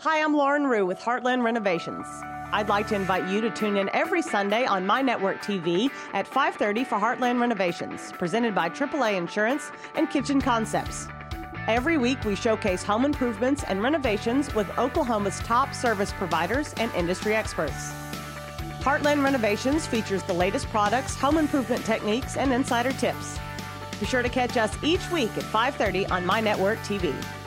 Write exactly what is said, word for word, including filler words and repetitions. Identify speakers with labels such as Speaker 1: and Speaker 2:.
Speaker 1: Hi, I'm Lauren Rue with Heartland Renovations. I'd like to invite you to tune in every Sunday on My Network T V at five thirty for Heartland Renovations, presented by triple A Insurance and Kitchen Concepts. Every week, we showcase home improvements and renovations with Oklahoma's top service providers and industry experts. Heartland Renovations features the latest products, home improvement techniques, and insider tips. Be sure to catch us each week at five thirty on My Network T V.